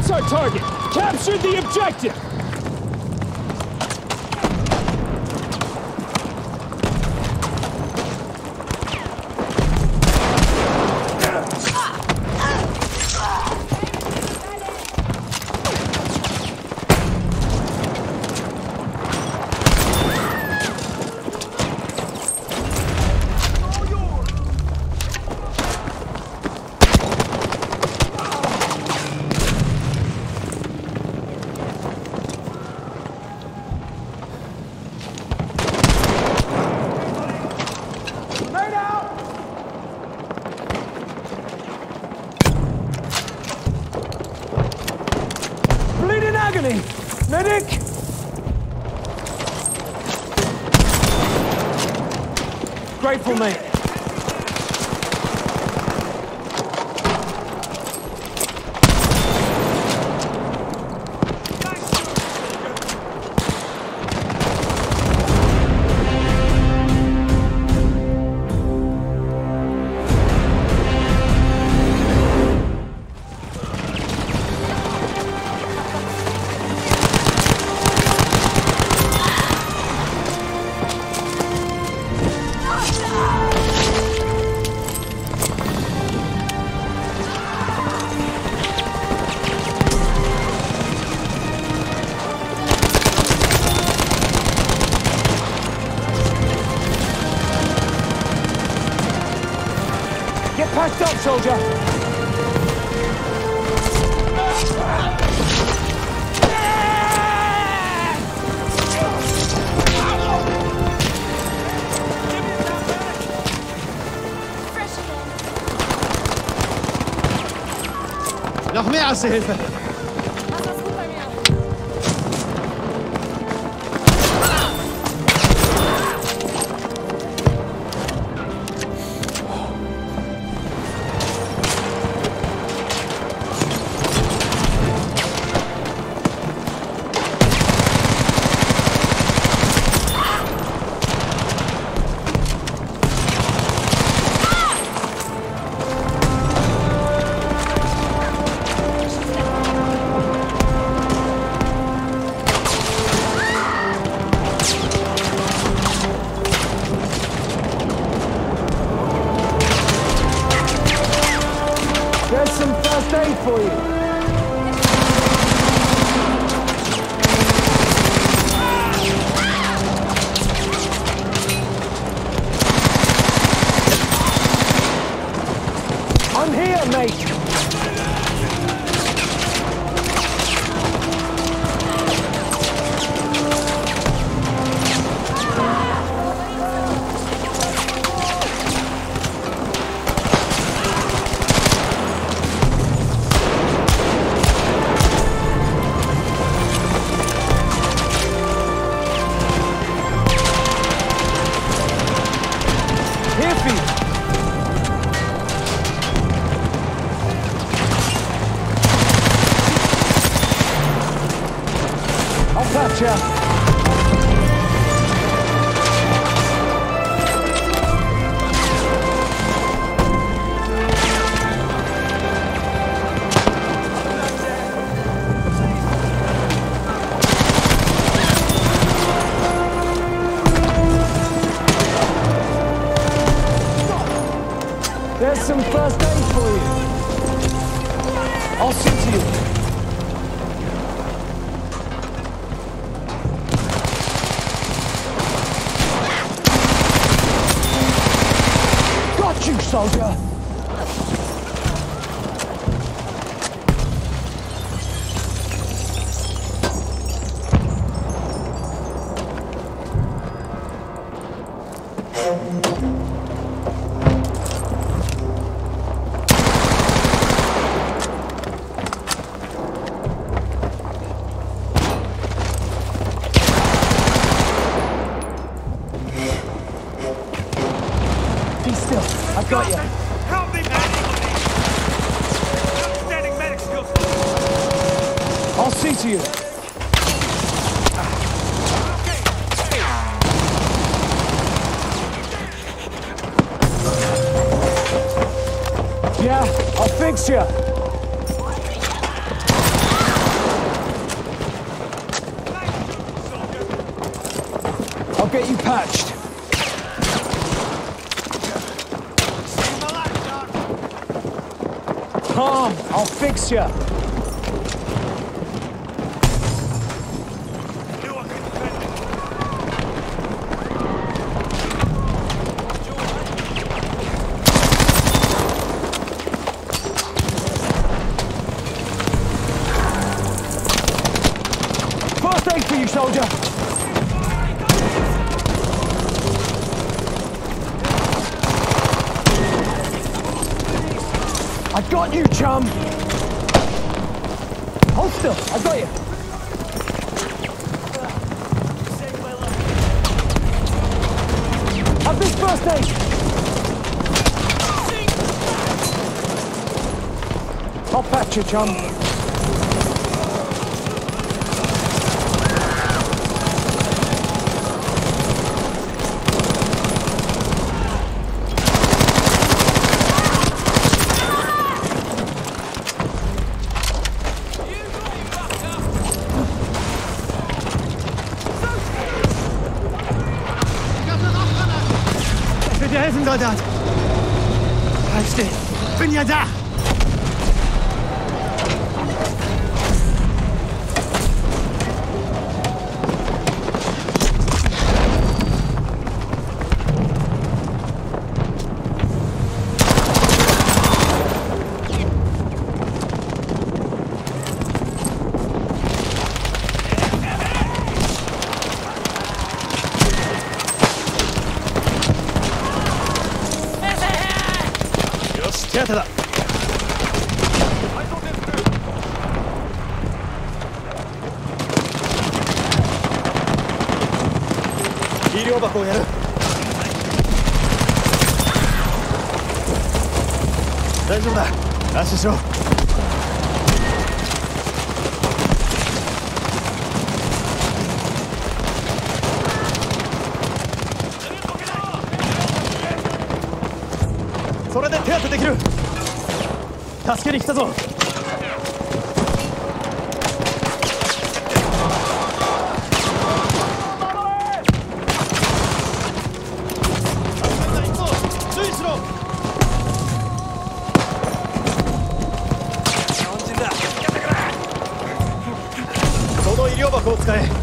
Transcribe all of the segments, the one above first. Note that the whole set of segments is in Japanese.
That's our target! Capture the objective! Medic! Grateful, mate. Packed up, soldier! Noch mehr Erste-Hilfe! There's some first aid for you. I'm here, mate. Gotcha. There's some first aid for you. I'll see to you. You soldier! Be still. I've got you. Help me, man! Outstanding medic skills. I'll see to you. Yeah, I'll fix you. get you patched. Calm, I'll fix you. First aid for you, soldier. I got you, chum! Hold still, I got you. Have this first aid! I'll patch you, chum. Ich will dir helfen, Soldat. Halt still. Bin ja da.よし、手当てだ。肥料箱をやる。大丈夫だ。安心しろ。それで手当てできる。助けに来たぞ。注意しろ。その医療箱を使え。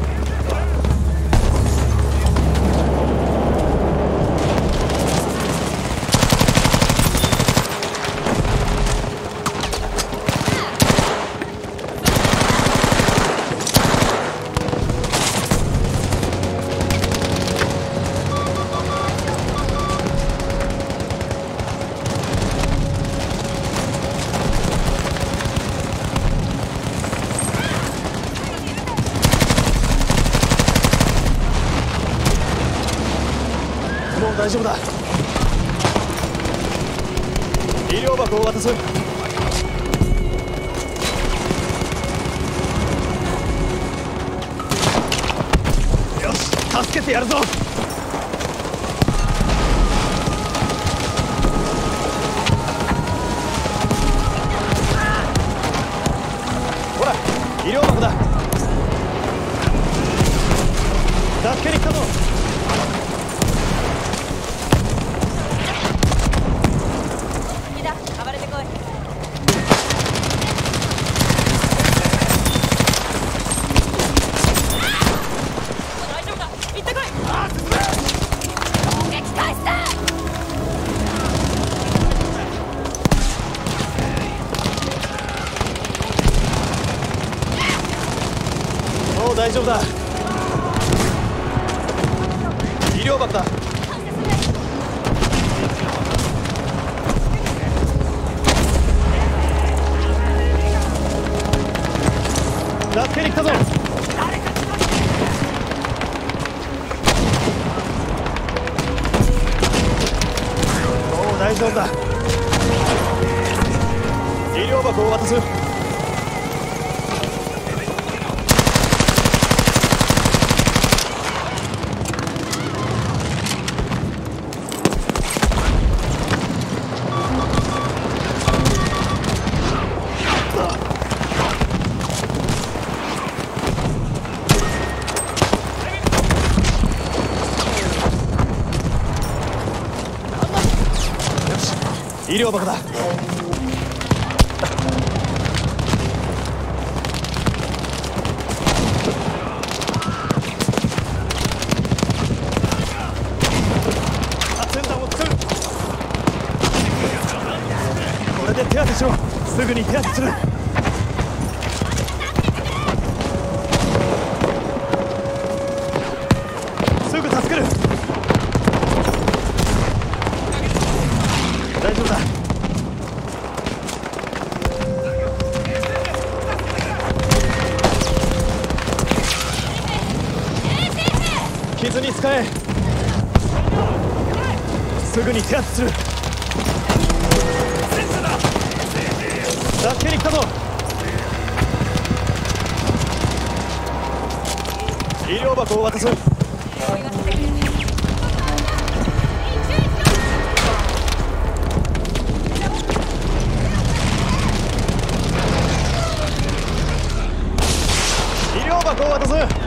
もう大丈夫だ。医療箱を渡す。よし、助けてやるぞ。ほら、医療箱だ。助けに来たぞ。 暴れてこい。大丈夫だ。行ってこい。撃退した。 もう大丈夫だ。医療箱だ。助けに来たぞ。もう大丈夫だ。医療箱を渡す。 医療箱だ。先端を作る。これで手当てしろ。すぐに手当てする。すぐ助ける。大丈夫だ。傷に使え。すぐに手当てする。助けに来たぞ。医療箱を渡す。医療箱を渡す。